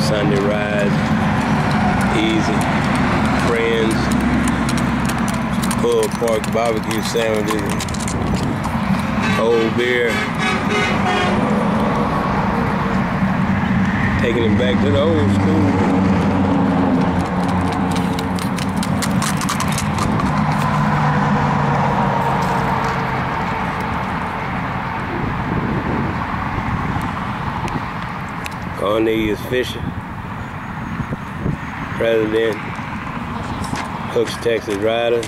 Sunday ride, easy, friends, pulled pork barbecue sandwiches, cold beer, taking it back to the old school. Cornelius Fisher, President, Hooks, Texas Rider.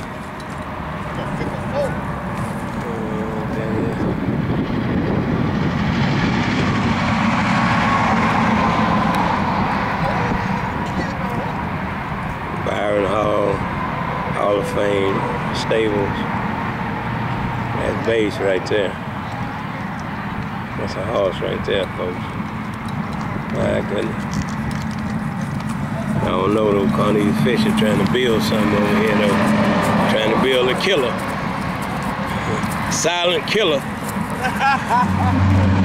Byron Hall of Fame stables. That's base right there. That's a horse right there, folks. My goodness. I don't know though, Cornelius Fisher trying to build something over here though. Trying to build a killer. Silent killer.